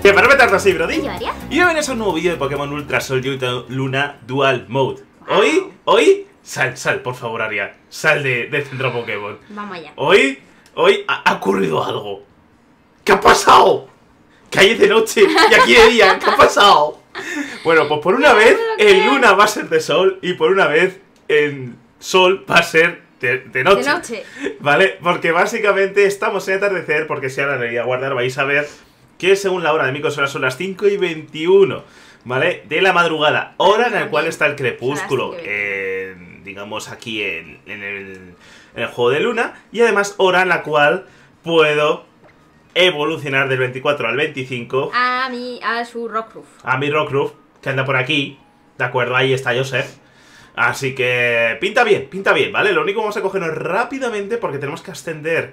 ¿Qué para meterlo así, Brody? ¿Qué llevaría? Y bienvenidos a un nuevo vídeo de Pokémon Ultra Sol y Luna Dual Mode. Hoy, sal, por favor, Aria. Sal del centro Pokémon. Vamos allá. Hoy ha ocurrido algo. ¿Qué ha pasado? Que ahí es de noche y aquí de día. ¿Qué ha pasado? Bueno, pues por una vez el Luna va a ser de sol y por una vez el Sol va a ser de noche. De noche. ¿Vale? Porque básicamente estamos en atardecer, porque si ahora le voy a guardar vais a ver que según la hora de mi consola son las 5:21, ¿vale? De la madrugada, hora en la cual está el crepúsculo, digamos aquí en el juego de Luna, y además hora en la cual puedo evolucionar del 24 al 25 a su Rockruff. A mi Rockruff, que anda por aquí, ¿de acuerdo? Ahí está Joseph. Así que pinta bien, ¿vale? Lo único que vamos a cogernos rápidamente porque tenemos que ascender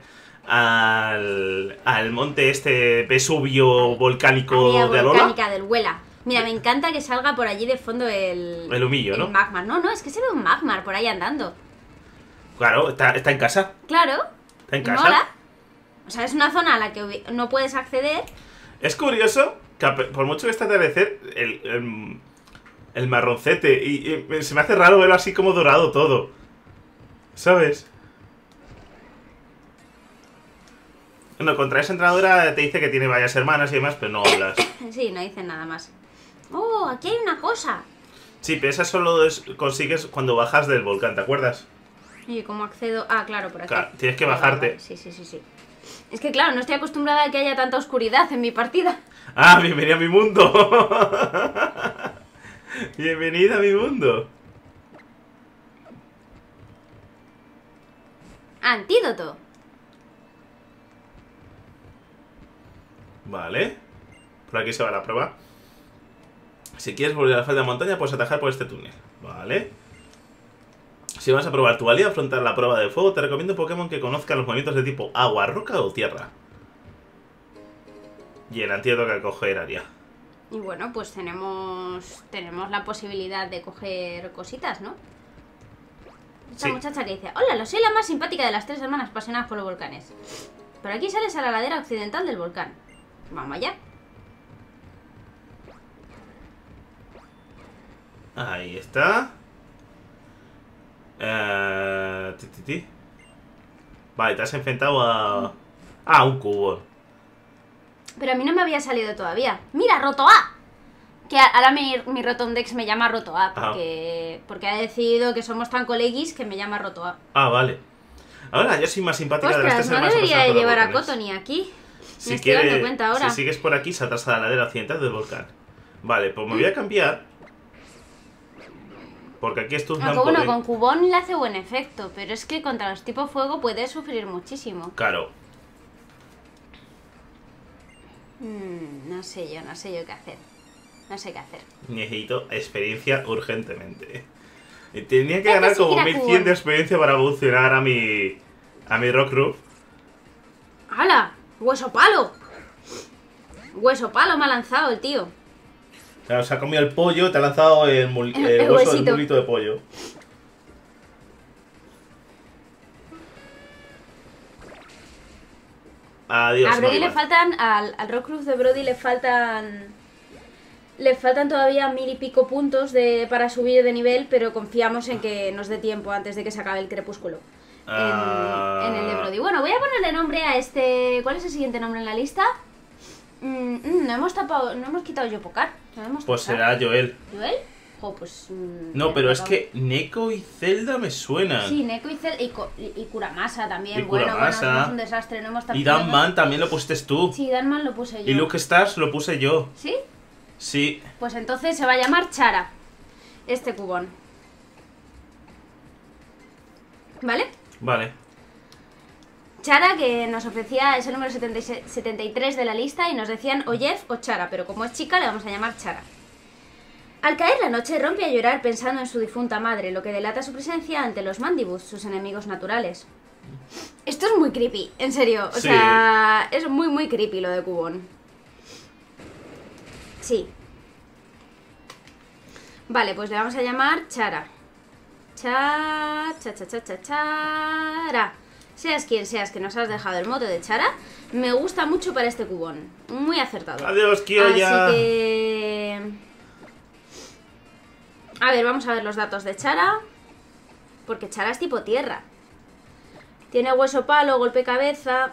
al monte este Vesubio volcánico de Alola. Volcánica del Huela. Mira, me encanta que salga por allí de fondo el humillo, ¿no? El Magmar. No, es que se ve un Magmar por ahí andando. Claro, está en casa. Claro. Está en casa. Mola. O sea, es una zona a la que no puedes acceder. Es curioso que por mucho que esté atardecer, el marroncete, y se me hace raro verlo así como dorado todo, ¿sabes? Bueno, contra esa entrenadora te dice que tiene varias hermanas y demás, pero no hablas. Sí, no dicen nada más. ¡Oh, aquí hay una cosa! Sí, pero esa solo consigues cuando bajas del volcán, ¿te acuerdas? ¿Y cómo accedo? Ah, claro, por aquí. Claro, tienes que bajarte. Sí. Es que claro, no estoy acostumbrada a que haya tanta oscuridad en mi partida. ¡Ah, bienvenida a mi mundo! Bienvenida a mi mundo. Antídoto. Vale. Por aquí se va la prueba. Si quieres volver a la falda de montaña, puedes atajar por este túnel. Vale. Si vas a probar tu valía afrontar la prueba de fuego, te recomiendo un Pokémon que conozca los movimientos de tipo agua, roca o tierra. Y el antídoto que coger Aria. Y bueno, pues tenemos la posibilidad de coger cositas, ¿no? Esta muchacha que dice: hola, soy la más simpática de las 3 hermanas apasionadas por los volcanes. Por aquí sales a la ladera occidental del volcán. Vamos allá. Ahí está. Vale, te has enfrentado a un cubo. Pero a mí no me había salido todavía. ¡Mira, Rotoa! Que ahora mi Rotondex me llama Rotoa porque ha decidido que somos tan coleguis que me llama Rotoa. Ah, vale. Ahora yo soy más simpática de las 3 no hermanas. debería de llevar a Cotony aquí. Me estoy dando cuenta ahora. Si sigues por aquí, saltas a la ladera occidental del volcán. Vale, pues me voy a cambiar. Porque aquí esto es Aunque bueno, con Cubón le hace buen efecto, pero es que contra los tipo fuego puede sufrir muchísimo. Claro. No sé yo qué hacer. No sé qué hacer. Necesito experiencia urgentemente. Tenía que ganar como 1100 de experiencia para evolucionar a mi Rockruff. ¡Hala! ¡Hueso palo! ¡Hueso palo me ha lanzado el tío! Claro, se ha comido el pollo, te ha lanzado el hueso del mulito de pollo. Adiós. A Brody le faltan, al Rockruff de Brody le faltan todavía 1000 y pico puntos para subir de nivel, pero confiamos en que nos dé tiempo antes de que se acabe el crepúsculo. En el de Brody. Bueno, voy a ponerle nombre a este. ¿Cuál es el siguiente nombre en la lista? No hemos quitado Yopocar. Pues será Joel. ¿Joel? Pues... no, pero es que Neko y Zelda me suenan. Sí, Neko y Zelda y Kuramasa también. Y Kuramasa. Bueno, es un desastre, no hemos Y Danman también lo pusiste tú. Sí, Danman lo puse yo. Y Luke Stars lo puse yo. ¿Sí? Sí. Pues entonces se va a llamar Chara. Este cubón. ¿Vale? Vale. Chara, que nos ofrecía, es el número 73 de la lista, y nos decían o Jeff o Chara, pero como es chica le vamos a llamar Chara. Al caer la noche rompe a llorar pensando en su difunta madre, lo que delata su presencia ante los Mandibus, sus enemigos naturales. Esto es muy creepy, en serio, o sea, es muy muy creepy lo de Cubón. Sí. Vale, pues le vamos a llamar Chara. Chara. seas quien seas que nos has dejado el mote de Chara, me gusta mucho para este cubón. Muy acertado. Adiós, Kiyoya. Así que... A ver, vamos a ver los datos de Chara. Porque Chara es tipo tierra. Tiene hueso palo, golpe cabeza.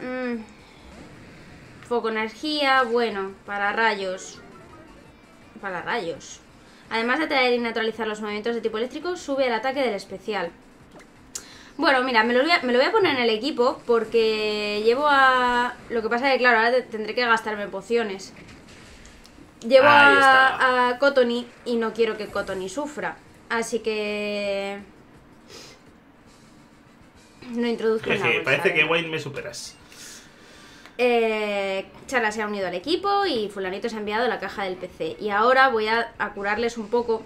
Foco energía, bueno, para rayos. Para rayos. Además de atraer y neutralizar los movimientos de tipo eléctrico, sube el ataque del especial. Bueno, mira, me lo voy a poner en el equipo porque llevo a... Lo que pasa es que, claro, ahora tendré que gastarme pociones. Llevo a Cottonee y no quiero que Cottonee sufra. Así que... No introduzco en la bolsa, parece que Wayne me superas. Chara se ha unido al equipo y fulanito se ha enviado la caja del PC. Y ahora voy a curarles un poco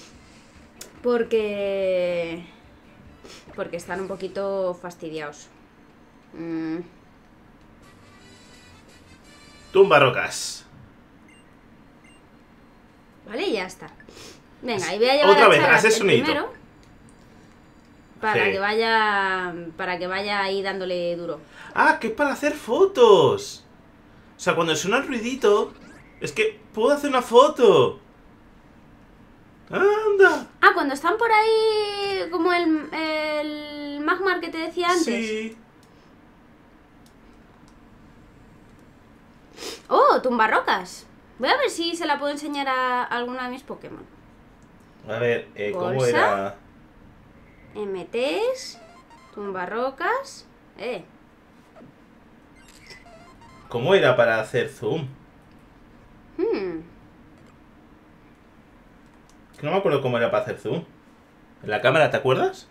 porque están un poquito fastidiados. Tumba rocas. Vale, ya está. Venga, y voy a llevar otra a vez, Chara haces un hito. primero para que vaya ahí dándole duro. Ah, que es para hacer fotos. O sea, cuando suena el ruidito, es que puedo hacer una foto. ¡Anda! Ah, cuando están por ahí como el Magmar que te decía antes. Sí. Oh, tumbarrocas. Voy a ver si se la puedo enseñar a alguna de mis Pokémon. A ver, ¿cómo Bolsa. era? MTs, tumbarrocas. ¿Cómo era para hacer zoom? Que no me acuerdo cómo era para hacer zoom. ¿En la cámara, te acuerdas?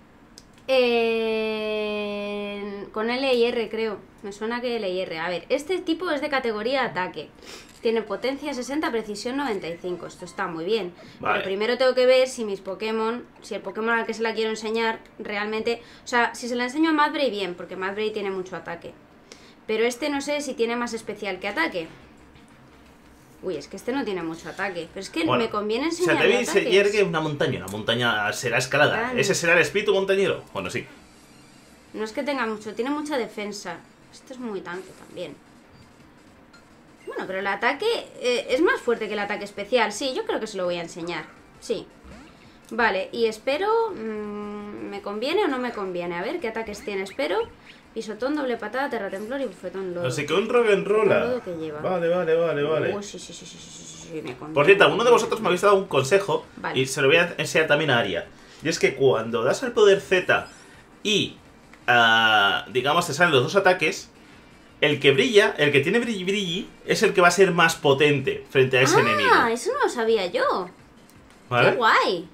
Con L y R creo. Me suena que L y R. A ver, este tipo es de categoría ataque. Tiene potencia 60, precisión 95. Esto está muy bien. Vale. Pero primero tengo que ver si mis Pokémon, si el Pokémon al que se la quiero enseñar realmente... O sea, si se la enseño a Mudbray, bien, porque Mudbray tiene mucho ataque. Pero este no sé si tiene más especial que ataque. Uy, es que este no tiene mucho ataque. Pero es que me conviene enseñar. O sea, te vi se yergue una montaña. La montaña será escalada. Grande. ¿Ese será el espíritu montañero? Bueno, sí. No es que tenga mucho, tiene mucha defensa. Esto es muy tanque también. Bueno, pero el ataque es más fuerte que el ataque especial. Sí, yo creo que se lo voy a enseñar. Sí. Vale, y espero... ¿me conviene o no me conviene? A ver, ¿qué ataques tiene? Espero... Pisotón, doble patada, terratemblor y bufetón lodo. Así que un rock'n'rolla. Lodo que lleva. Vale. Sí, me conviene. Por cierto, alguno de vosotros me habéis dado un consejo. Vale. Y se lo voy a enseñar también a Aria. Y es que cuando das al poder Z y... digamos, te salen los dos ataques... El que brilla, el que tiene brilli, es el que va a ser más potente frente a ese enemigo. Ah, eso no lo sabía yo. ¿Vale? Qué guay.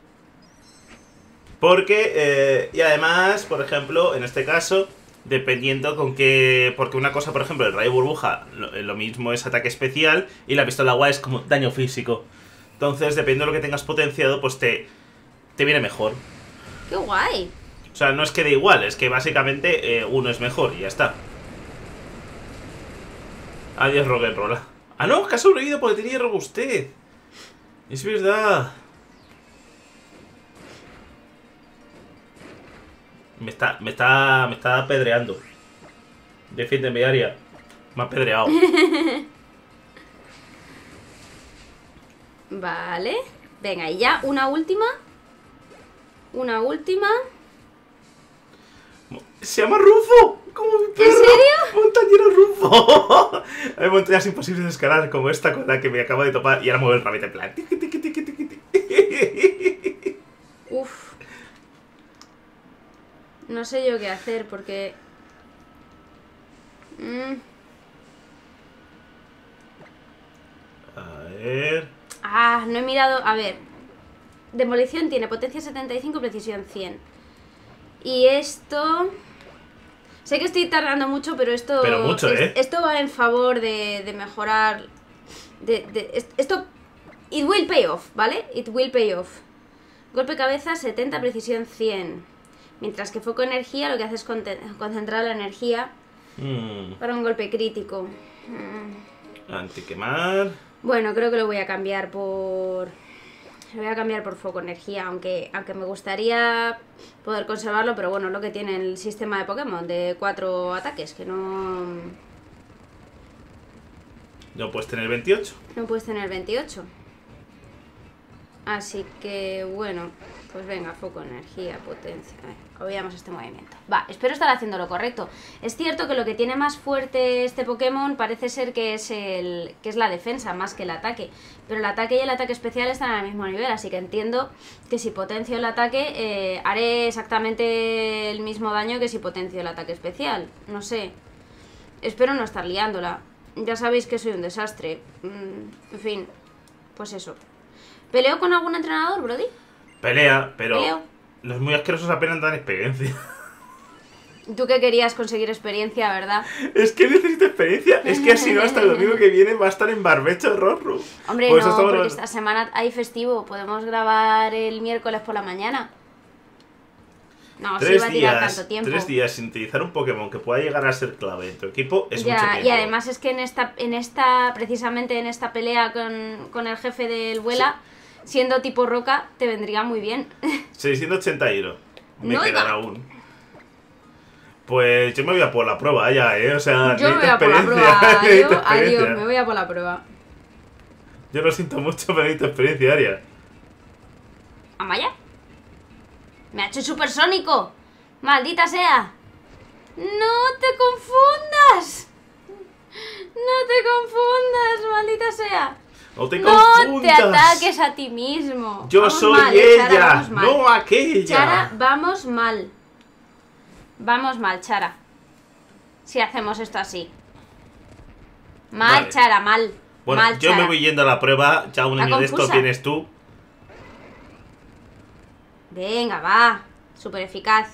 Porque, y además, por ejemplo, en este caso, dependiendo con qué... Porque una cosa, por ejemplo, el rayo burbuja, lo mismo es ataque especial, y la pistola agua es como daño físico. Entonces, dependiendo de lo que tengas potenciado, pues te viene mejor. Qué guay. O sea, no es que dé igual, es que básicamente uno es mejor y ya está. Adiós, rock'n'rolla. Ah, no, que ha sobrevivido porque tenía robustez. Es verdad. Me está apedreando. Defiéndeme, Aria. Me ha apedreado. Vale. Venga, y ya una última. Una última. Se llama Rufo. Como mi perro. ¿En serio? Montañero Rufo. Hay montañas imposibles de escalar como esta con la que me acabo de topar. Y ahora mueve el ramete en plan. Tiqui, tiqui, tiqui, tiqui, tiqui. Uf. No sé yo qué hacer porque... A ver... Ah, no he mirado... A ver. Demolición tiene potencia 75, precisión 100. Y esto... Sé que estoy tardando mucho, pero esto... Pero mucho, Esto va en favor de mejorar... Esto... It will pay off, ¿vale? It will pay off. Golpe cabeza 70, precisión 100. Mientras que foco energía lo que hace es concentrar la energía para un golpe crítico. Antiquemar. Bueno, creo que lo voy a cambiar por Lo voy a cambiar por foco energía, aunque me gustaría poder conservarlo, pero bueno, es lo que tiene el sistema de Pokémon, de 4 ataques, que no puedes tener 28. no puedes tener 28. Así que bueno, pues venga, foco, energía, potencia. A ver, obviamos este movimiento. Va, espero estar haciendo lo correcto. Es cierto que lo que tiene más fuerte este Pokémon parece ser que es la defensa más que el ataque. Pero el ataque y el ataque especial están al mismo nivel, así que entiendo que si potencio el ataque haré exactamente el mismo daño que si potencio el ataque especial. No sé. Espero no estar liándola. Ya sabéis que soy un desastre. En fin, pues eso. ¿Peleo con algún entrenador, Brody? Pelea, pero Peleo. los muy asquerosos apenas dan experiencia. Tú que querías conseguir experiencia, ¿verdad? Es que necesito experiencia. Es que así no, hasta el domingo que viene va a estar en barbecho Rorro. Hombre, Pues no, porque esta semana hay festivo. Podemos grabar el miércoles por la mañana. No, se iba a tirar tanto tiempo. 3 días sin utilizar un Pokémon que pueda llegar a ser clave en tu equipo es mucho tiempo. Y además es que precisamente en esta pelea con el jefe del Vuela, siendo tipo roca, te vendría muy bien. 680 euros. Me No, quedan aún. Pues yo me voy a por la prueba ya, o sea, yo me voy a por la prueba. Adiós, me voy a por la prueba. Yo lo siento mucho, pero necesito experiencia, Aria. ¿Amaya? ¡Me ha hecho supersónico! ¡Maldita sea! ¡No te confundas! ¡No te confundas, maldita sea! ¡No te ¡No confundas! te ataques a ti mismo! ¡Yo Vamos soy mal, ella! Chara, vamos mal. ¡No aquella! Chara, vamos mal. Vamos mal, Chara. Si hacemos esto así. Mal, Vale. Chara, mal. Bueno, mal, yo Chara. me voy yendo a la prueba. Ya un Está año de esto confusa. vienes tú. Venga, va. Súper eficaz.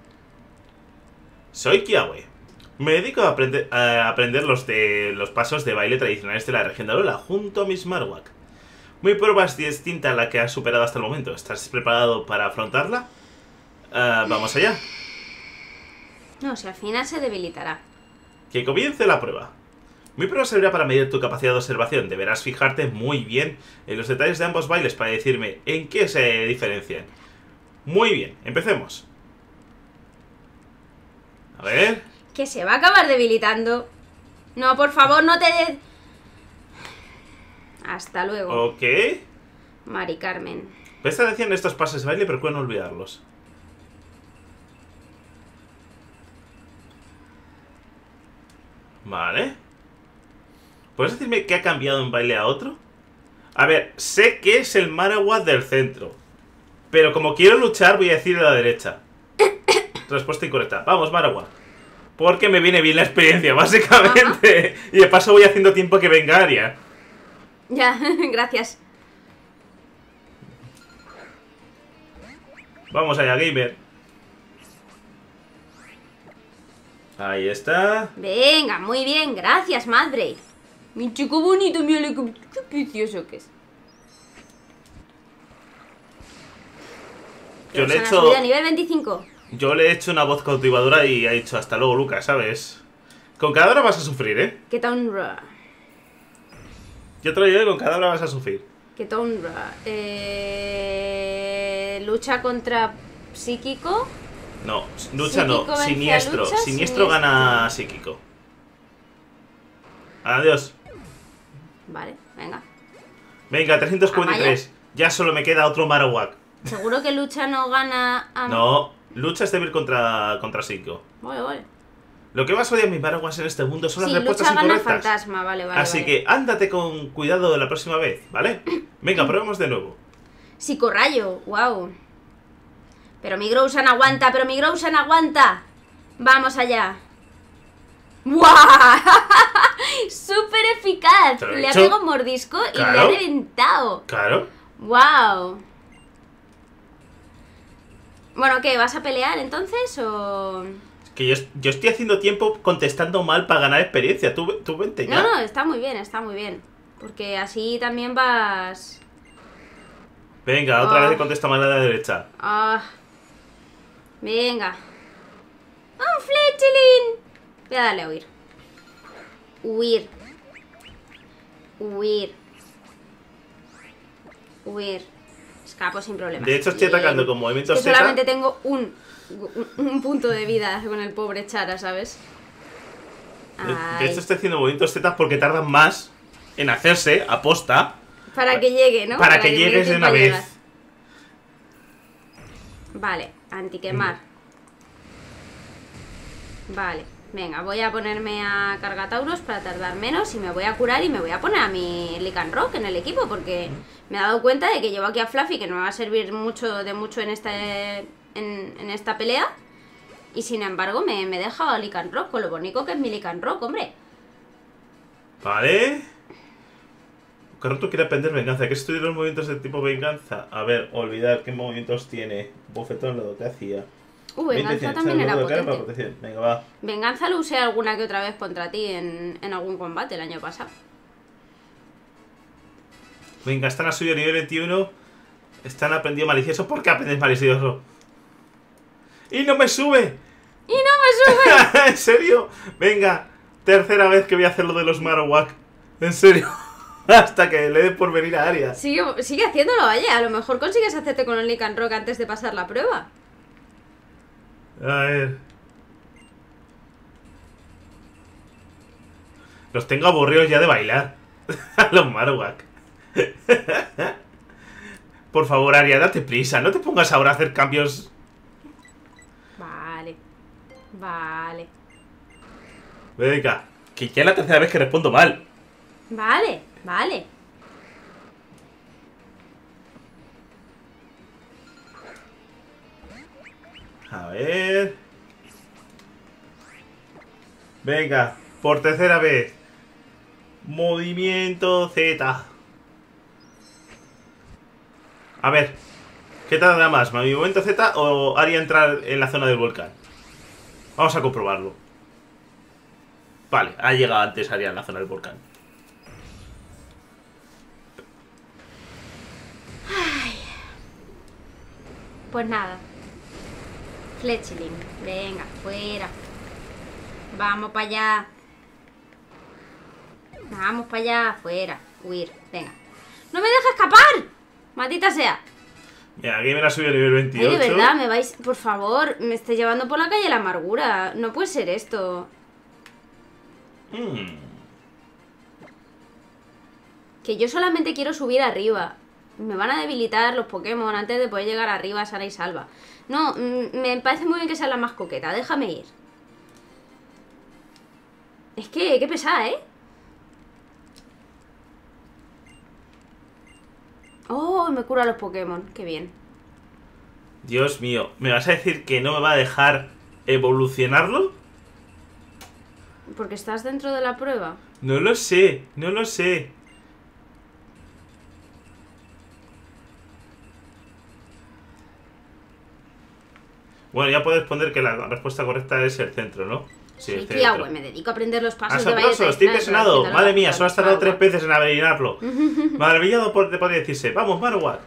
Soy Kiawe. Me dedico a aprender los pasos de baile tradicionales de la región de Alola junto a Miss Marowak. Mi prueba es distinta a la que has superado hasta el momento. ¿Estás preparado para afrontarla? Vamos allá. No, si al final se debilitará. Que comience la prueba. Mi prueba servirá para medir tu capacidad de observación. Deberás fijarte muy bien en los detalles de ambos bailes para decirme en qué se diferencian. Muy bien, empecemos. A ver. Que se va a acabar debilitando. No, por favor, no te des... Hasta luego, Ok. Mari Carmen. Presta atención a estos pasos de baile, pero procura no olvidarlos. Vale. ¿Puedes decirme qué ha cambiado un baile a otro? A ver, sé que es el Marowak del centro. Pero como quiero luchar, voy a decir a la derecha. Respuesta incorrecta. Vamos, Marowak. Porque me viene bien la experiencia, básicamente. Ajá. Y de paso voy haciendo tiempo que venga Aria. Ya, gracias. Vamos allá, gamer. Ahí está. Venga, muy bien, gracias, madre. Mi chico bonito, mira qué precioso que es. Yo le he hecho... subida a nivel 25. Yo le he hecho una voz cautivadora y ha dicho hasta luego, Lucas, ¿sabes? Con cada hora vas a sufrir, ¿eh? ¿Qué tonra? Yo te lo digo que con cada hora vas a sufrir. ¿Qué tonra? Lucha contra psíquico. No, lucha no, Psíquico vence a siniestro. lucha, Siniestro gana a psíquico. Adiós. Vale, venga. Venga, 343. Ya solo me queda otro Marowak. ¿Seguro que lucha no gana a... No, lucha es débil contra psíquico. Vale, vale. Lo que más odian mis Marowaks en este mundo son las Sí, respuestas lucha gana incorrectas. fantasma, vale, vale. Así vale. que ándate con cuidado la próxima vez, ¿vale? Venga, probemos de nuevo. Psicorrayo, wow. Pero mi Growsan aguanta, pero mi Growsan aguanta. Vamos allá. ¡Wow! ¡Súper eficaz! ¿Te lo he Le ha dicho? pegado un mordisco y Claro. le ha reventado. Claro. ¡Wow! Bueno, ¿qué? ¿Vas a pelear entonces o...? Que yo estoy haciendo tiempo contestando mal para ganar experiencia. Tú vente ya. No, no, está muy bien, está muy bien. Porque así también vas... Venga, otra vez contesta mal a la derecha. Ah... Venga. ¡Un Fletchling! Voy a darle a huir. Huir. Huir. Huir. Escapo sin problemas. De hecho, estoy atacando con Es movimientos que Z. solamente tengo un punto de vida con el pobre Chara, ¿sabes? De Ay. hecho, estoy haciendo movimientos Z porque tardan más en hacerse, aposta. Para que llegue, ¿no? Para que me llegues dé de una tiempo a vez. llegar. Vale, antiquemar. Vale, venga, voy a ponerme a Cargatauros para tardar menos y me voy a curar y me voy a poner a mi Lycanroc en el equipo porque me he dado cuenta de que llevo aquí a Fluffy que no me va a servir mucho en esta pelea y sin embargo me he dejado a Lycanroc con lo bonito que es mi Lycanroc, hombre. Vale. Correcto, quiere aprender venganza. ¿Qué estudian los movimientos de tipo venganza? A ver, olvidar qué movimientos tiene. Bofetón, lo que hacía. Venganza también era potente. Protección. Venga, va. Venganza lo usé alguna que otra vez contra ti en algún combate el año pasado. Venga, están a suyo nivel 21. Están aprendido malicioso. ¿Por qué aprendes malicioso? ¡Y no me sube! ¡Y no me sube! ¿En serio? Venga, tercera vez que voy a hacer lo de los Marowak. En serio. Hasta que le dé por venir a Aria. Sigue haciéndolo, vaya. A lo mejor consigues hacerte con el Lycanroc antes de pasar la prueba. A ver. Los tengo aburridos ya de bailar. A los Marowak. Por favor, Aria, date prisa. No te pongas ahora a hacer cambios. Vale. Vale. Venga, que ya es la tercera vez que respondo mal. Vale. Vale. A ver. Venga, por tercera vez. Movimiento Z. A ver, ¿qué tarda más? ¿Mi movimiento Z o Aria entrar en la zona del volcán? Vamos a comprobarlo. Vale, ha llegado antes Aria en la zona del volcán. Pues nada. Fletchling. Venga, fuera. Vamos para allá. Vamos para allá, fuera. Huir, venga. ¡No me deja escapar! ¡Maldita sea! Mira, aquí me la subido a nivel 28. Ay, de verdad, me vais... Por favor, me estoy llevando por la calle la amargura. No puede ser esto. Que yo solamente quiero subir arriba. Me van a debilitar los Pokémon antes de poder llegar arriba sana y salva. No, me parece muy bien que sea la más coqueta. Déjame ir. Es que, qué pesada, ¿eh? Oh, me cura los Pokémon. Qué bien. Dios mío, ¿me vas a decir que no me va a dejar evolucionarlo? Porque estás dentro de la prueba. No lo sé, no lo sé. Bueno, ya puedes poner que la respuesta correcta es el centro, ¿no? Sí, el tía, centro. güey, me dedico a aprender los pasos de Asombroso, baile estoy tradicional, impresionado. pero Madre mía, la- solo has tardado la- 3 veces en adivinarlo. Maravillado podría decirse. Vamos, Marowak.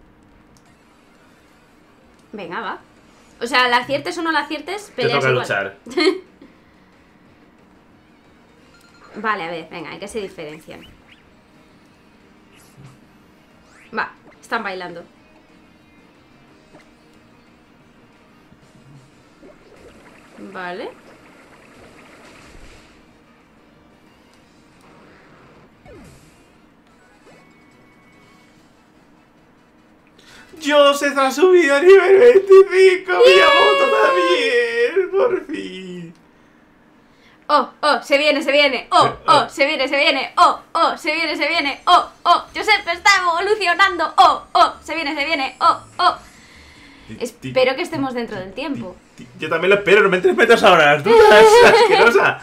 Venga, va. O sea, la aciertes o no la aciertes, Te peleas toca igual. luchar. Vale, a ver, venga, hay que se diferencian. Va, están bailando. Vale. Joseph ha subido a nivel 25. Miyamoto también. Por fin. Oh, oh, se viene, se viene. Oh, oh, se viene, se viene. Oh, oh, se viene, se viene. Oh, oh, Joseph está evolucionando. Oh, oh, se viene, se viene. Oh, oh. Espero que estemos dentro del tiempo. Yo también lo espero, no me metas ahora las dudas. Asquerosa.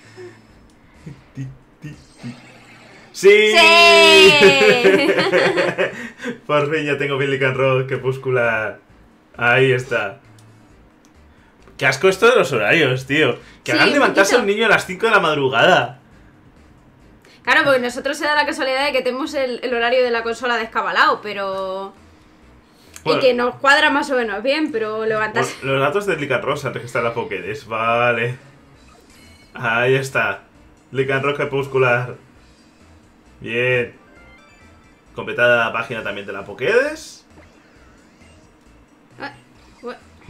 ¡Sí! ¡Sí! Por fin ya tengo bien Lycanroc, crepuscular. Ahí está. Qué asco esto de los horarios, tío. Que Sí, hagan un levantarse a un poquito. niño a las 5 de la madrugada. Claro, porque nosotros se da la casualidad de que tenemos el horario de la consola descabalado, pero... Bueno. Y que nos cuadra más o menos bien, pero levantarse... Los datos de Lycanroc se han registrado en la Pokédex. Vale. Ahí está. Lycanroc crepuscular. Bien. Completada la página también de la Pokédex.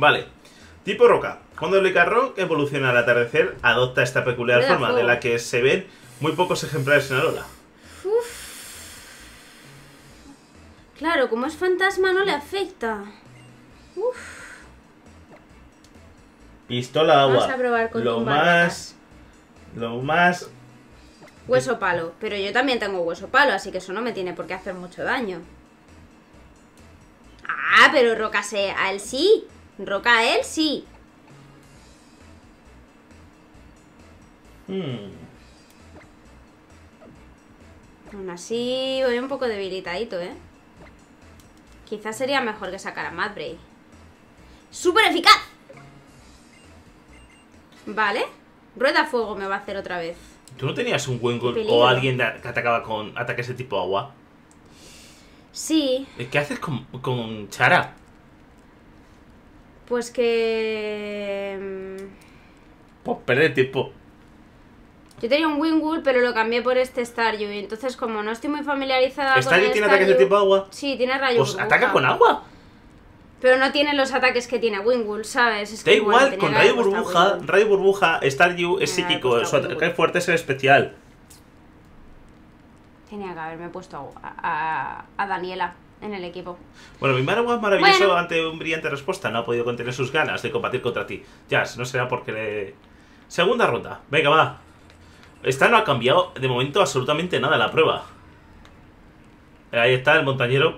Vale. Tipo roca. Cuando el Lycanroc evoluciona al atardecer, adopta esta peculiar Rueda forma fuego. de la que se ven muy pocos ejemplares en Alola. Claro, como es fantasma no le afecta. Pistola agua. Vamos a probar con lo tumbarratas. más... Hueso palo. Pero yo también tengo hueso palo, así que eso no me tiene por qué hacer mucho daño. Ah, pero roca a él sí. Roca a él sí. Aún así, voy un poco debilitadito, ¿eh? Quizás sería mejor que sacara a Mudbray. ¡Súper eficaz! Vale. Rueda fuego me va a hacer otra vez. ¿Tú no tenías un Wingull Peligro. o alguien que atacaba con ataques de tipo agua? Sí, ¿Qué haces con Chara? pues que... Pues perder tiempo. Yo tenía un Wingull, pero lo cambié por este Staryu. Y entonces, como no estoy muy familiarizada con ¿Staryu el tiene ataques de Staryu- tipo agua? Sí, tiene rayo Pues burbuja. ataca con agua. Pero no tiene los ataques que tiene Wingull, ¿sabes? Es Da que, bueno, igual, tenía con que haber rayo puesto burbuja, Wingull. Staryu es Tenía que haber psíquico, puesto su ataque Wingull. fuerte es el especial. Tenía que haberme puesto a Daniela en el equipo. Bueno, mi Marowak es maravilloso Bueno. ante un brillante respuesta. No ha podido contener sus ganas de combatir contra ti. Ya, no será porque le... Segunda ronda. Venga, va. Esta no ha cambiado de momento absolutamente nada la prueba. Ahí está el montañero.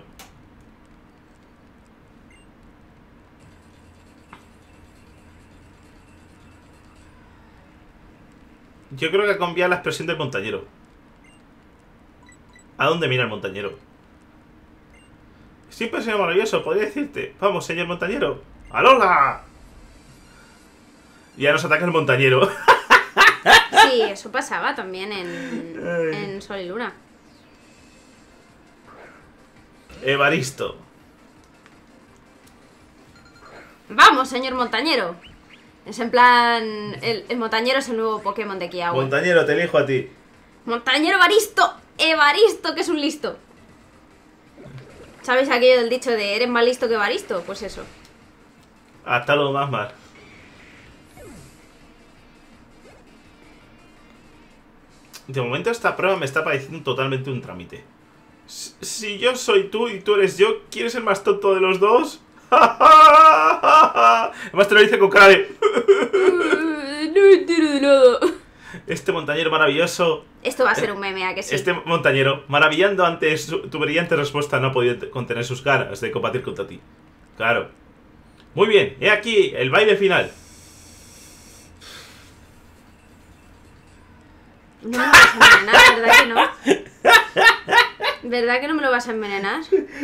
Yo creo que ha cambiado la expresión del montañero. ¿A dónde mira el montañero? Siempre ha sido maravilloso, podría decirte. Vamos, señor montañero. ¡Alola! Ya nos ataca el montañero. Sí, eso pasaba también en Sol y Luna. Evaristo. Vamos, señor montañero. Es en plan... El montañero es el nuevo Pokémon de Kiawe. Montañero, te elijo a ti. Montañero Evaristo. Evaristo, que es un listo. ¿Sabéis aquello del dicho de eres más listo que Evaristo? Pues eso. Hasta luego, más. De momento esta prueba me está pareciendo totalmente un trámite. Si yo soy tú y tú eres yo, ¿quién es el más tonto de los dos? Además te lo dice con cara de... No entiendo de nada. Este montañero maravilloso... Esto va a ser un meme, ¿a que sí? Este montañero, maravillando ante tu brillante respuesta, no ha podido contener sus ganas de combatir contra ti. Claro. Muy bien, he aquí el baile final. No me lo vas a envenenar, ¿verdad que no? ¿Verdad que no me lo vas a envenenar?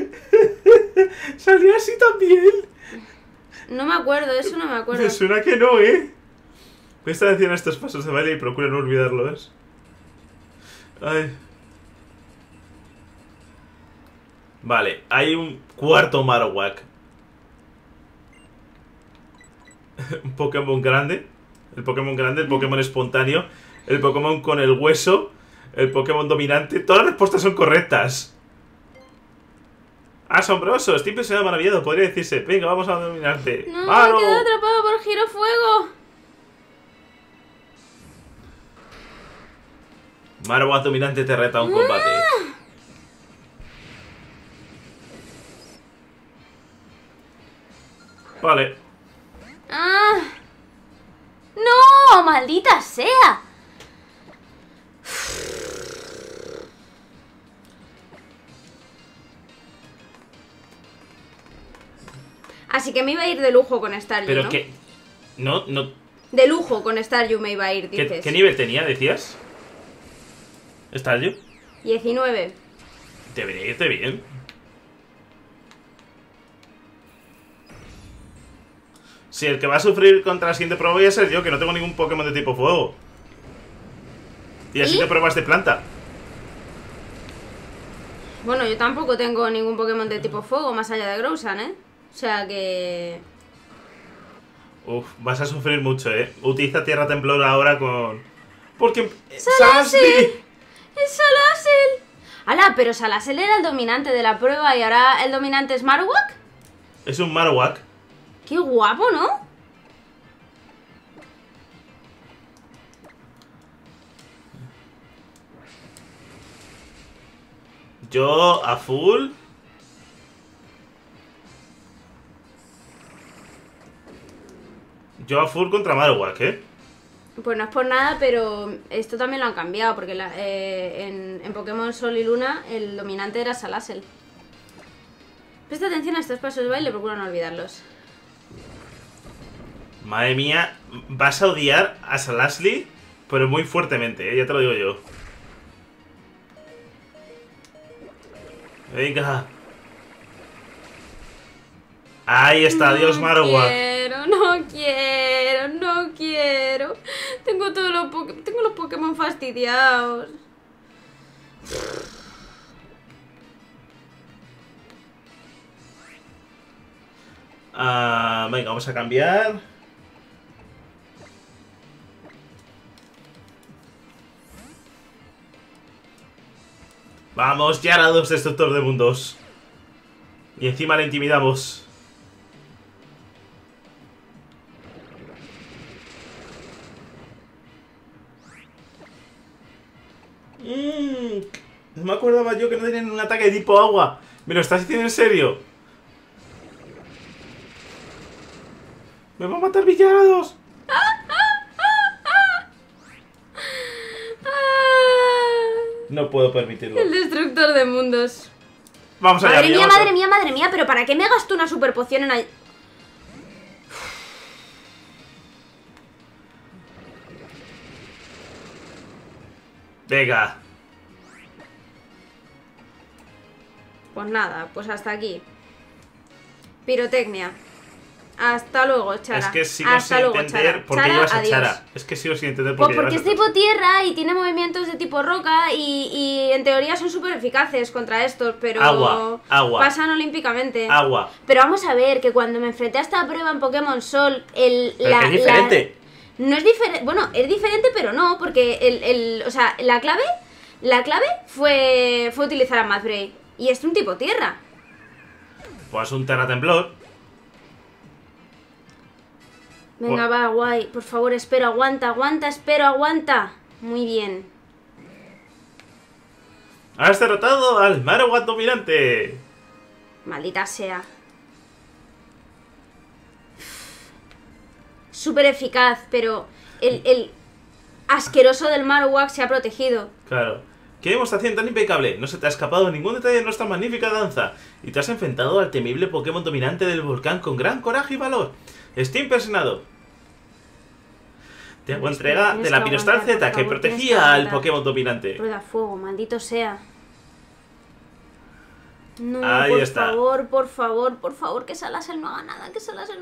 Salió así también. No me acuerdo, eso no me acuerdo. Me suena que no, ¿eh? Presta atención a estos pasos de baile y procura no olvidarlos. Ay. Vale, hay un cuarto Marowak. Un Pokémon grande. El Pokémon grande, el Pokémon espontáneo. El Pokémon con el hueso. El Pokémon dominante. Todas las respuestas son correctas. Asombroso, estoy impresionado, maravillado, podría decirse. Venga, vamos a dominarte. No, ¡Maro! he quedado atrapado por Girofuego. Marowak dominante te reta a un combate. Vale. ¡Ah! ¡No! ¡Maldita sea! Así que me iba a ir de lujo con Staryu, Pero ¿no? que... No, no... De lujo con Staryu me iba a ir, ¿Qué, dices. qué nivel tenía, decías? ¿Staryu? 19. Debería irte bien. Si el que va a sufrir contra la siguiente prueba voy a ser yo, que no tengo ningún Pokémon de tipo fuego. Y así ¿Y? te pruebas de planta. Bueno, yo tampoco tengo ningún Pokémon de tipo fuego más allá de Growsan, ¿eh? O sea que... Uf, vas a sufrir mucho, ¿eh? Utiliza Tierra Temblor ahora con... Porque... ¡Salazzle! ¡Salazzle! ¡Es Salazzle! ¡Hala! Pero Salazzle era el dominante de la prueba y ahora el dominante es Marowak. Es un Marowak. Qué guapo, ¿no? Yo a full. Yo a full contra Marowak, ¿eh? Pues no es por nada, pero esto también lo han cambiado, porque en Pokémon Sol y Luna el dominante era Salazzle. Presta atención a estos pasos de baile y procura no olvidarlos. Madre mía, vas a odiar a Salazzle, pero muy fuertemente, ¿eh? Ya te lo digo yo. Venga. Ahí está, adiós Marowak. No quiero. Tengo tengo los Pokémon fastidiados. Venga, vamos a cambiar. Vamos, Gyarados, destructor de mundos. Y encima le intimidamos. No me acordaba yo que no tenían un ataque de tipo agua. ¿Me lo estás diciendo en serio? ¡Me va a matar Gyarados! No puedo permitirlo. El destructor de mundos. Vamos allá, Madre mía, pero ¿para qué me gasto una super poción en ahí? Venga. Pues nada, pues hasta aquí. Pirotecnia. Hasta luego, Chara. Es que sigo sin entender por qué llevas a Chara. Es que sigo sin entender por qué porque llevas es a tipo tierra y tiene movimientos de tipo roca y en teoría son súper eficaces contra estos, pero agua. pasan olímpicamente. Agua. Pero vamos a ver que cuando me enfrenté a esta prueba en Pokémon Sol, es diferente. No es diferente, bueno, es diferente pero no, porque o sea, la clave fue utilizar a Mudbray y es un tipo tierra. Pues un terra temblor. Venga, va, guay. Por favor, espero, aguanta. Muy bien. Has derrotado al Marowak dominante. Maldita sea. Súper eficaz, pero el asqueroso del Marowak se ha protegido. Claro. Qué demostración tan impecable. No se te ha escapado ningún detalle de nuestra magnífica danza. Y te has enfrentado al temible Pokémon dominante del volcán con gran coraje y valor. Estoy impresionado. Te hago entrega de la Pirostal Z que protegía al Pokémon dominante. Rueda fuego, maldito sea. No, ahí por está. Por favor, que Salazzle no haga nada,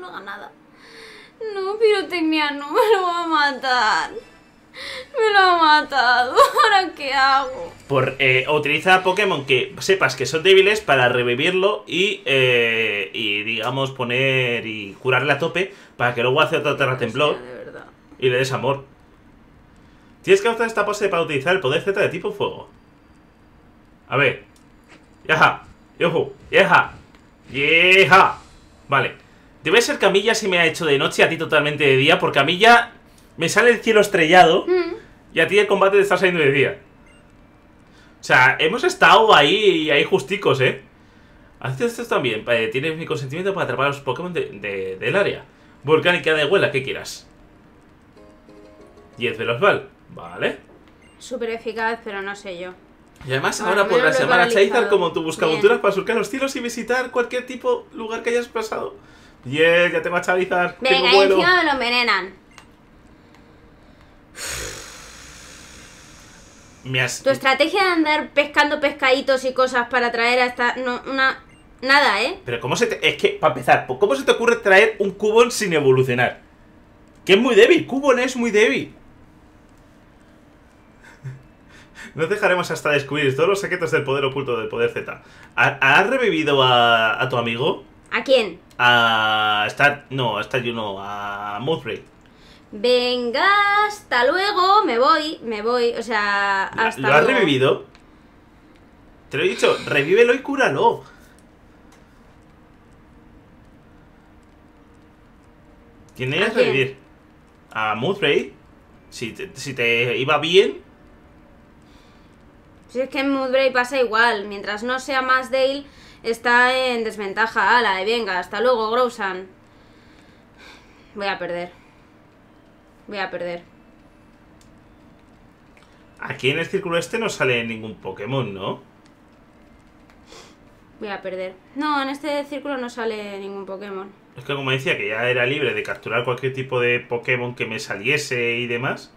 No, Pirotecnia, no me lo va a matar. Me lo ha matado. ¿Ahora qué hago? Utiliza Pokémon que sepas que son débiles para revivirlo y digamos, poner y curarle a tope para que luego hace otra terra temblor y le des amor. Tienes que usar esta pose para utilizar el poder Z de tipo fuego. A ver. Yaja. Yohu. Yeja. Yeja. Vale. Debe ser Camilla si me ha hecho de noche y a ti totalmente de día, porque a mí ya me sale el cielo estrellado y a ti el combate te está saliendo de día. O sea, hemos estado ahí justicos, ¿eh? Haces esto también. Tienes mi consentimiento para atrapar a los Pokémon del área. Volcánica de Huela, ¿qué quieras? 10 Velosbal, vale. Súper eficaz, pero no sé yo. Y además ahora podrás llamar a Charizard como tu buscaventuras para surcar los cielos y visitar cualquier tipo lugar que hayas pasado. Bien, ya tengo a Charizard. Venga, y encima me lo envenenan. Tu estrategia de andar pescando pescaditos y cosas para traer a esta... Nada, ¿eh? Pero ¿cómo se te... Es que, para empezar, ¿cómo se te ocurre traer un Cubone sin evolucionar? Que es muy débil, Cubone es muy débil. Nos dejaremos hasta descubrir todos los secretos del poder oculto del poder Z. ¿Has revivido a tu amigo? ¿A quién? A Mudbray. Venga, hasta luego, me voy, o sea, hasta luego. ¿Lo has revivido? Te lo he dicho, revívelo y cúralo. Tienes que revivir a Mudbray. Si te iba bien. Si es que en Mudbray pasa igual. Mientras no sea más Dale, está en desventaja. Ala, y venga, hasta luego, Growsan. Voy a perder. Voy a perder. Aquí en el círculo este no sale ningún Pokémon, ¿no? Voy a perder. No, en este círculo no sale ningún Pokémon. Es que como decía que ya era libre de capturar cualquier tipo de Pokémon que me saliese y demás.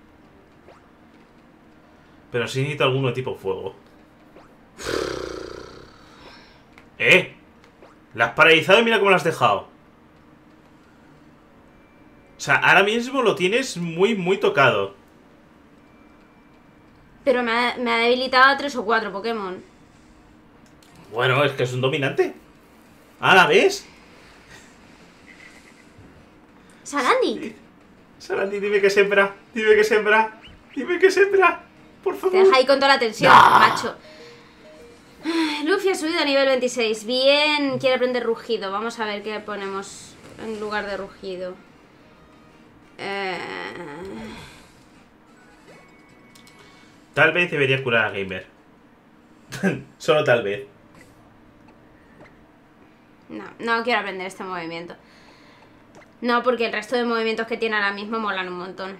Pero sí necesito alguno de tipo fuego. La has paralizado y mira cómo la has dejado. O sea, ahora mismo lo tienes muy, muy tocado. Pero me ha debilitado a 3 o 4 Pokémon. Bueno, es que es un dominante. ¿Ahora ves? ¡Salandit! Salandit, dime que sembra. Dime que sembra. Dime que sembra. Por favor. Te deja ahí con toda la tensión, ¡No! macho. Luffy ha subido a nivel 26. Bien, quiere aprender rugido. Vamos a ver qué ponemos en lugar de rugido. Tal vez debería curar a Gamer. Solo tal vez. No quiero aprender este movimiento. No, porque el resto de movimientos que tiene ahora mismo molan un montón.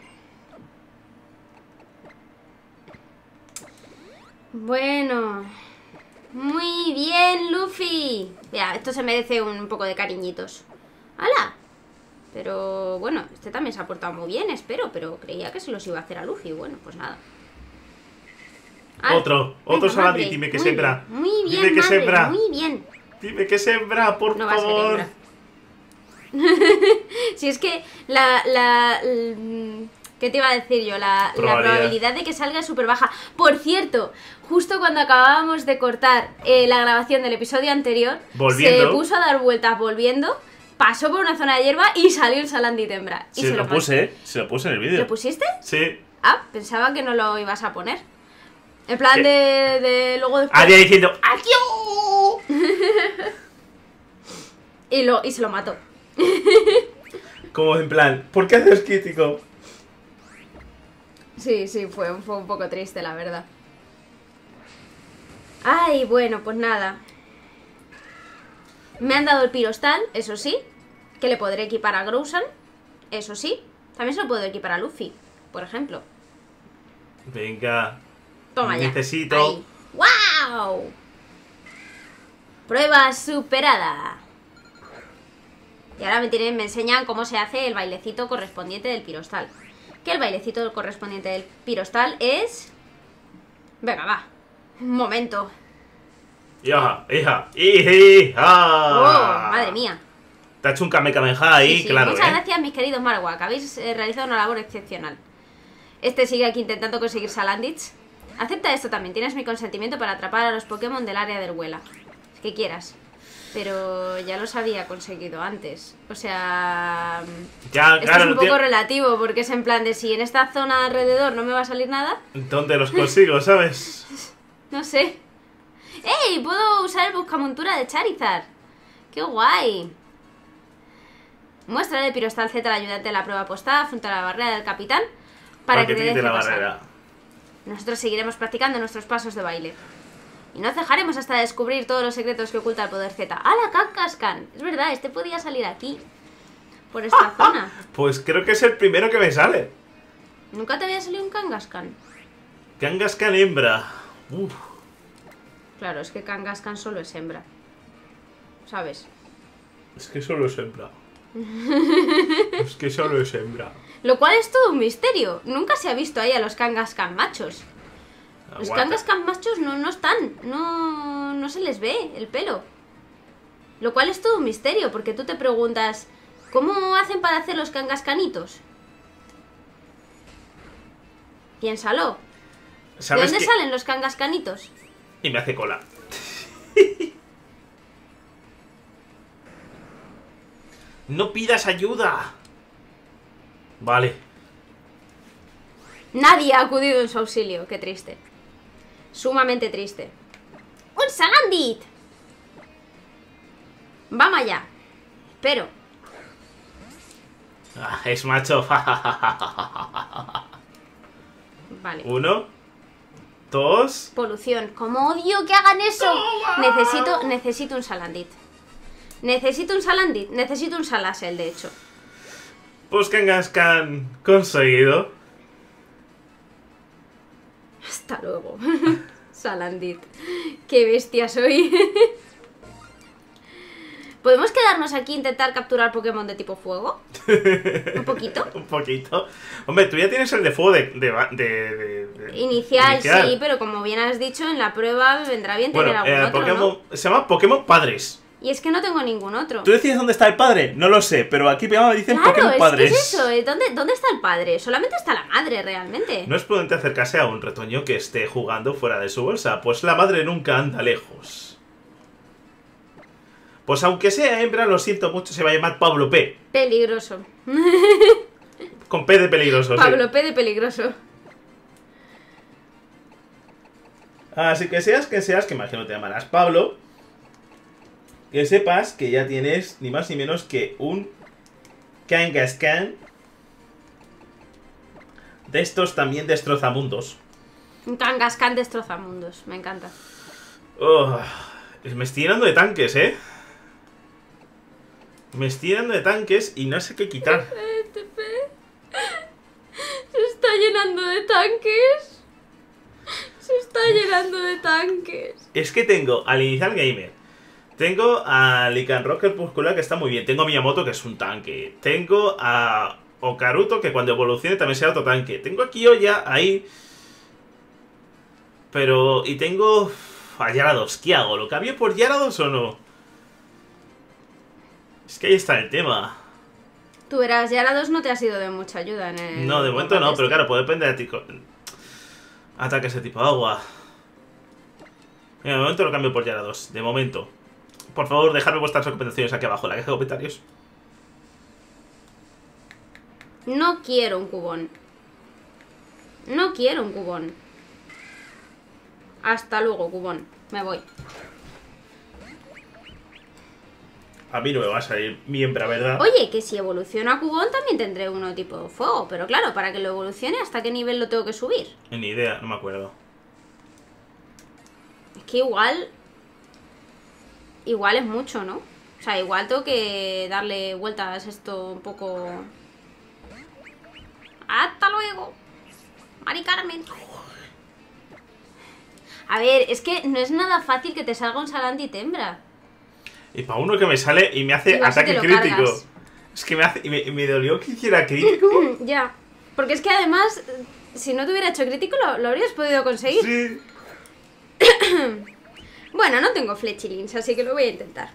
Bueno. Muy bien, Luffy. Ya, esto se merece un poco de cariñitos. ¡Hala! Pero bueno, este también se ha portado muy bien, espero. Pero creía que se los iba a hacer a Luffy. Bueno, pues nada. Otro Salandit, dime que sembra. Muy bien, dime que madre, sembra. muy bien. Dime que sembra, por No va a ser favor. hembra. Si es que ¿qué te iba a decir yo? La probabilidad de que salga es súper baja. Por cierto, justo cuando acabábamos de cortar la grabación del episodio anterior, volviendo, se puso a dar vueltas volviendo, pasó por una zona de hierba y salió el Salandit hembra. Y se lo puse en el vídeo. ¿Lo pusiste? Sí. Ah, pensaba que no lo ibas a poner. En plan de luego después. Haría diciendo ¡adiós! Y se lo mató. Como en plan, ¿por qué haces crítico? Sí, fue un poco triste, la verdad. Ay, bueno, pues nada. Me han dado el Pirostal, eso sí. Que le podré equipar a Growsan, eso sí. También se lo puedo equipar a Luffy, por ejemplo. Venga. Toma ya. Necesito. Ahí. ¡Wow! Prueba superada. Y ahora me enseñan cómo se hace el bailecito correspondiente del Pirostal. Que el bailecito correspondiente del Pirostal es... Venga, va. Un momento. ¡Hija! ¡Oh! ¡Madre mía! Te ha hecho un Kamehameha ahí, Sí, claro. Muchas gracias, mis queridos Marowak. Habéis realizado una labor excepcional. Este sigue aquí intentando conseguir Salandits. Acepta esto también. Tienes mi consentimiento para atrapar a los Pokémon del área del Huela. Que quieras. Pero ya los había conseguido antes. O sea... Ya, esto claro, es un poco relativo, porque es en plan de si en esta zona alrededor no me va a salir nada. ¿Dónde los consigo, sabes? No sé. ¡Ey! Puedo usar el buscamontura de Charizard. ¡Qué guay! Muéstrale el Pirostal Z al ayudante de la prueba apostada junto a la barrera del capitán para que te deje la pasar. barrera. Nosotros seguiremos practicando nuestros pasos de baile. Y no cejaremos hasta descubrir todos los secretos que oculta el poder Z. ¡Hala, Kangaskhan! Es verdad, este podía salir aquí. Por esta zona. Pues creo que es el primero que me sale. ¿Nunca te había salido un Kangaskhan? Kangaskhan hembra. Uf. Claro, es que Kangaskhan solo es hembra. ¿Sabes? Es que solo es hembra. Es que solo es hembra. Lo cual es todo un misterio. Nunca se ha visto ahí a los Kangaskhan machos. Los Kangaskhan machos no están. No se les ve el pelo. Lo cual es todo un misterio, porque tú te preguntas, ¿cómo hacen para hacer los Kangaskanitos? Piénsalo. ¿De dónde salen los Kangaskanitos? Y me hace cola. No pidas ayuda. Vale. Nadie ha acudido en su auxilio. Qué triste. Sumamente triste. ¡Un Salandit! Vamos allá. Pero Ah, es macho. Vale. 1, 2. Polución. Como odio que hagan eso. Necesito un Salandit. Necesito un Salandit. Necesito un Salassel, de hecho. Pues que han conseguido. Hasta luego. Salandit. Qué bestia soy. ¿Podemos quedarnos aquí e intentar capturar Pokémon de tipo fuego? ¿Un poquito? Un poquito. Hombre, tú ya tienes el de fuego Inicial, sí, pero como bien has dicho, en la prueba vendrá bien tener algún otro, Pokémon, ¿no? se llama Pokémon Padres. Y es que no tengo ningún otro. ¿Tú decides dónde está el padre? No lo sé, pero aquí me dicen Claro, Pokémon Padres. ¿qué es eso? ¿Dónde está el padre? Solamente está la madre, realmente. No es prudente acercarse a un retoño que esté jugando fuera de su bolsa, pues la madre nunca anda lejos. Pues aunque sea hembra, lo siento mucho, se va a llamar Pablo P. Peligroso. Con P de peligroso, Pablo sí. P de peligroso. Así que seas, que imagino te llamarás Pablo, que sepas que ya tienes ni más ni menos que un Kangaskhan de estos también destrozamundos. Un Kangaskhan destrozamundos, me encanta. Oh, me estoy llenando de tanques, ¿eh? Me estoy llenando de tanques y no sé qué quitar. Se está llenando de tanques. Se está llenando de tanques. Es que tengo al Inicial Gamer, tengo a Lycanroc Crepuscular, que está muy bien, tengo a Miyamoto, que es un tanque, tengo a Okaruto, que cuando evolucione también será otro tanque, tengo a Kiyoya ahí, pero... y tengo a Gyarados. ¿Qué hago? ¿Lo cambio por Gyarados o no? Es que ahí está el tema. Tú verás, Gyarados no te ha sido de mucha ayuda en el... No, de momento no, pero claro, puede depender de ti. Ataques de tipo agua. Mira, de momento lo cambio por Gyarados, de momento. Por favor, dejadme vuestras recomendaciones aquí abajo en la caja de comentarios. No quiero un cubón. No quiero un cubón. Hasta luego, cubón. Me voy. A mí no me va a salir miembra, ¿verdad? Oye, que si evoluciona a cubón también tendré uno tipo fuego. Pero claro, para que lo evolucione, ¿hasta qué nivel lo tengo que subir? Ni idea, no me acuerdo. Es que igual... Igual es mucho, ¿no? O sea, igual tengo que darle vueltas a esto un poco... ¡Hasta luego! Mari Carmen. A ver, es que no es nada fácil que te salga un Salandit hembra. Y para uno que me sale y me hace Igual si ataque te lo crítico. cargas. Es que me hace... y me dolió que hiciera crítico. Ya. Porque es que además, si no te hubiera hecho crítico, lo habrías podido conseguir. Sí. Bueno, no tengo Fletchilins, así que lo voy a intentar.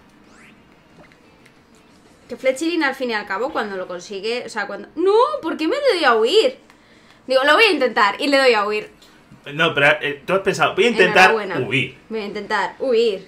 Que Fletchilin al fin y al cabo, cuando lo consigue... O sea, cuando... ¡No! ¿Por qué me le doy a huir? Digo, lo voy a intentar y le doy a huir. No, pero tú has pensado, voy a intentar Enhorabuena. huir. Voy a intentar huir.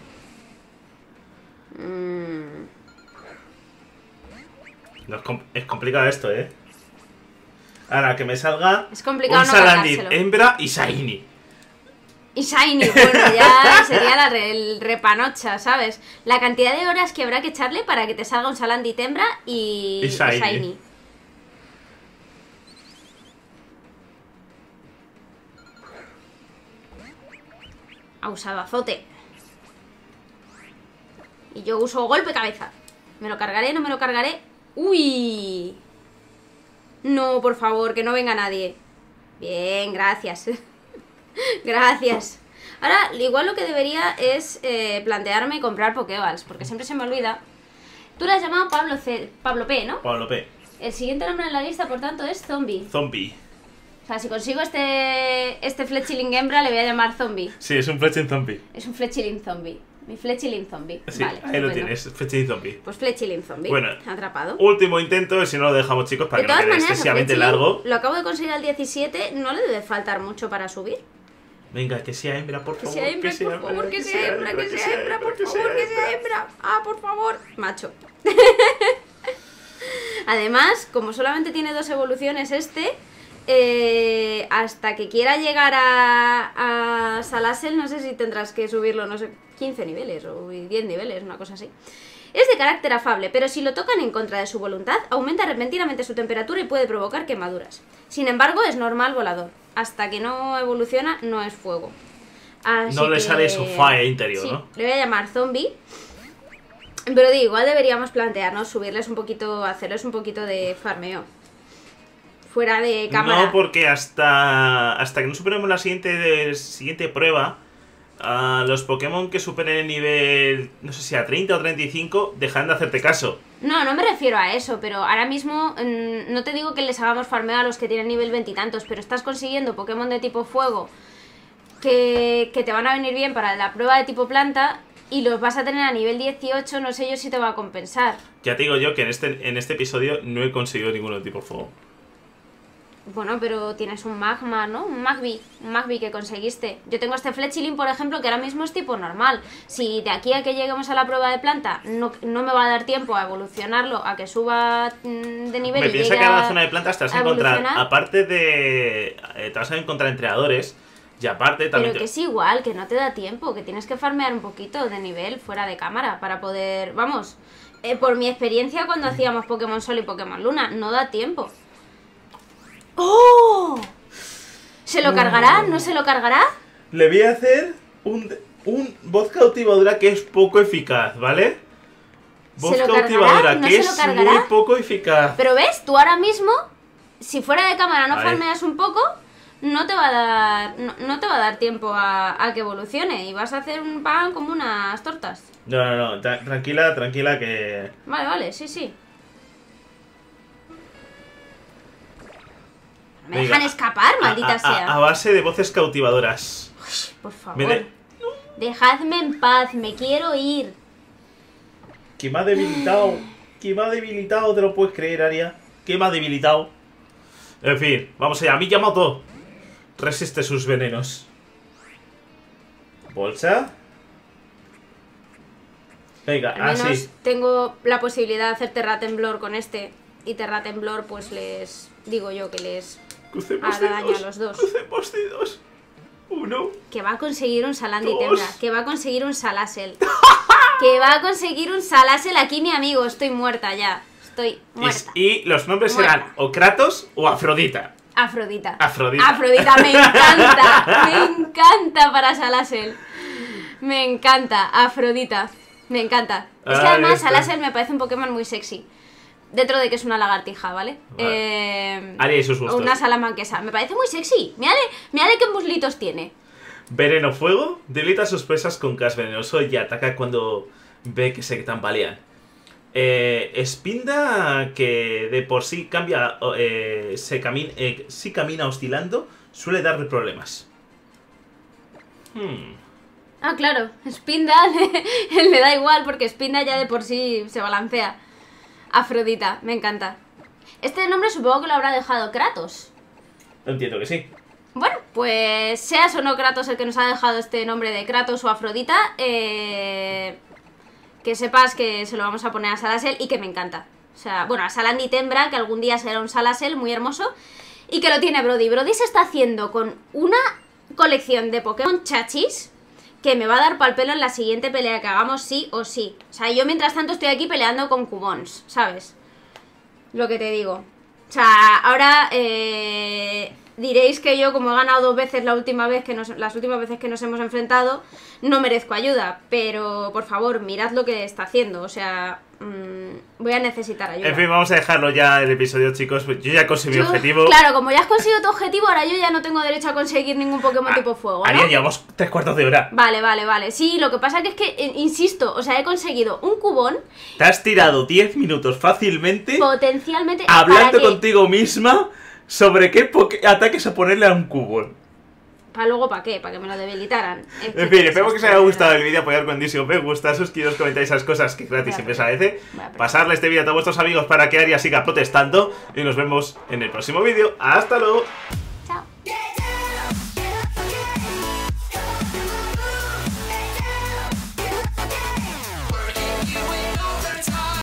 No, es complicado esto, ¿eh? Ahora, que me salga Es complicado un no Salandit, cargárselo. hembra y Shiny. Y Shiny, bueno, ya sería el repanocha, ¿sabes? La cantidad de horas que habrá que echarle para que te salga un Salandit hembra y Shiny. Ha usado azote. Y yo uso golpe cabeza. ¿Me lo cargaré? ¿No me lo cargaré? ¡Uy! No, por favor, que no venga nadie. Bien, gracias. Gracias. Ahora, igual lo que debería es plantearme comprar Pokéballs, porque siempre se me olvida. Tú la has llamado Pablo P, ¿no? Pablo P. El siguiente nombre en la lista, por tanto, es Zombie. Zombie. O sea, si consigo este Fletchling hembra, le voy a llamar Zombie. Sí, es un Fletchling Zombie. Es un Fletchling Zombie. Mi Fletchling Zombie. Sí, vale, ahí lo estupendo. tienes, Fletchling Zombie. Pues Fletchling Zombie. Bueno. Atrapado. Último intento, si no lo dejamos, chicos, para De que no todas quede maneras, excesivamente Fletchling largo. lo acabo de conseguir al 17, no le debe faltar mucho para subir. Venga, que sea hembra, por Que favor. sea hembra, por favor, que sea hembra, que sea hembra, por favor, que sea hembra. Ah, por favor. Macho. Además, como solamente tiene 2 evoluciones hasta que quiera llegar a Salassel, no sé si tendrás que subirlo, no sé, 15 niveles o 10 niveles, una cosa así. Es de carácter afable, pero si lo tocan en contra de su voluntad, aumenta repentinamente su temperatura y puede provocar quemaduras. Sin embargo, es normal volador. Hasta que no evoluciona, no es fuego. Así no le sale su fire interior, sí, ¿no? Le voy a llamar zombie. Pero digo, igual deberíamos plantearnos subirles un poquito, hacerles un poquito de farmeo. Fuera de cámara. No, porque hasta que no superemos la siguiente prueba, los Pokémon que superen el nivel, no sé si a 30 o 35, dejan de hacerte caso. No, no me refiero a eso, pero ahora mismo no te digo que les hagamos farmeo a los que tienen nivel 20 y tantos, pero estás consiguiendo Pokémon de tipo fuego que te van a venir bien para la prueba de tipo planta y los vas a tener a nivel 18, no sé yo si te va a compensar. Ya te digo yo que en este episodio no he conseguido ninguno de tipo fuego. Bueno, pero tienes un magma, ¿no? Un Magby que conseguiste. Yo tengo este Fletchling, por ejemplo, que ahora mismo es tipo normal. Si de aquí a que lleguemos a la prueba de planta no me va a dar tiempo a evolucionarlo, a que suba de nivel Me y piensa llegue que en la zona de plantas te vas a encontrar, evolucionar. aparte de... te vas a encontrar entrenadores y aparte también... Pero que es igual, que no te da tiempo, que tienes que farmear un poquito de nivel fuera de cámara para poder... Vamos, por mi experiencia cuando hacíamos Pokémon Sol y Pokémon Luna, no da tiempo. ¡Oh! ¿Se lo cargará? ¿No se lo cargará? Le voy a hacer un voz cautivadora que es poco eficaz, ¿vale? Voz ¿Se lo cautivadora cargará? ¿No que se lo es cargará? muy poco eficaz. Pero ves, tú ahora mismo, si fuera de cámara no Vale. farmeas un poco, no te va a dar no te va a dar tiempo a que evolucione y vas a hacer un pan como unas tortas. No, tranquila que... Vale, sí. ¿Me Venga, dejan escapar, maldita sea? A base de voces cautivadoras. Por favor. Me de- Dejadme en paz, me quiero ir. Que me ha debilitado. Que me ha debilitado, ¿te lo puedes creer, Aria? Que me ha debilitado. En fin, vamos allá. Mi Yamato resiste sus venenos. Bolsa. Venga, Al menos así. tengo la posibilidad de hacer Terra Temblor con este. Y Terra Temblor, pues les... Digo yo que les Crucemos hará daño a dedos. los dos. Crucemos dedos. Uno. Que va a conseguir un Salandi Dos. Tembra. Que va a conseguir un Salassel. Que va a conseguir un Salassel aquí, mi amigo. Estoy muerta ya. Estoy muerta. Y los nombres Muerta. serán o Kratos o Afrodita. Afrodita. Afrodita. Afrodita, me encanta. Me encanta para Salassel. Me encanta. Afrodita. Me encanta. Es que además listo. Salassel me parece un Pokémon muy sexy. Dentro de que es una lagartija, ¿vale? Aria y sus O gustos. una salamanquesa. Me parece muy sexy. Mírale qué muslitos tiene. Veneno fuego. Debilita sus presas con gas venenoso y ataca cuando ve que se tambalean. Spinda, que de por sí cambia, si camina oscilando, suele darle problemas. Ah, claro. Spinda le da igual porque Spinda ya de por sí se balancea. Afrodita, me encanta. Este nombre supongo que lo habrá dejado Kratos. Entiendo que sí. Bueno, pues seas o no Kratos el que nos ha dejado este nombre de Kratos o Afrodita, que sepas que se lo vamos a poner a Salassel y que me encanta. O sea, bueno, a Salandi Tembra, que algún día será un Salassel muy hermoso, y que lo tiene Brody. Brody se está haciendo con una colección de Pokémon chachis que me va a dar pal pelo en la siguiente pelea que hagamos sí o sí. O sea, yo mientras tanto estoy aquí peleando con Cubons, ¿sabes? Lo que te digo. O sea, ahora diréis que yo, como he ganado 2 veces las últimas veces que nos hemos enfrentado, no merezco ayuda. Pero, por favor, mirad lo que está haciendo. O sea, voy a necesitar ayuda. En fin, vamos a dejarlo ya el episodio, chicos. Yo ya conseguí mi objetivo. Claro, como ya has conseguido tu objetivo, ahora yo ya no tengo derecho a conseguir ningún Pokémon tipo fuego, ¿no? Aria, llevamos 3/4 de hora. Vale. Sí, lo que pasa que es que, insisto, o sea, he conseguido un cubón Te has tirado 10 minutos fácilmente potencialmente hablando para que... contigo misma sobre qué ataques a ponerle a un cubo. ¿Para luego para qué? Para que me lo debilitaran. En fin, espero que os haya gustado el vídeo, apoyar con disco, me gusta, suscribiros, comentáis esas cosas que gratis siempre se agradece. Pasarle este vídeo a todos vuestros amigos para que Aria siga protestando y nos vemos en el próximo vídeo. ¡Hasta luego!